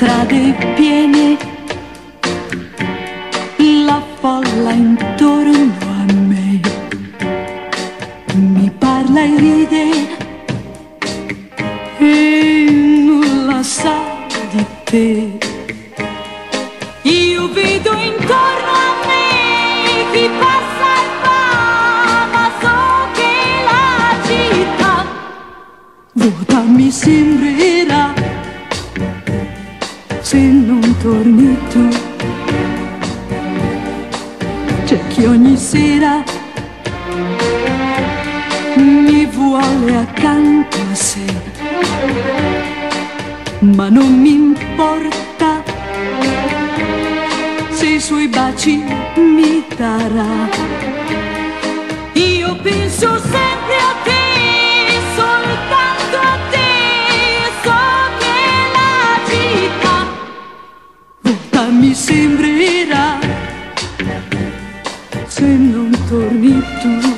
strade piene, la folla intorno a me mi parla e ride e nulla sa di te. Io vedo intorno a me chi passa e va, ma so che la città vuota mi sembrerà se non torni tu. C'è chi ogni sera mi vuole accanto a sé, ma non mi importa se i suoi baci mi darà. Io penso sempre a te, soltanto a te, so che la città vuota mi sembrerà se non torni tu.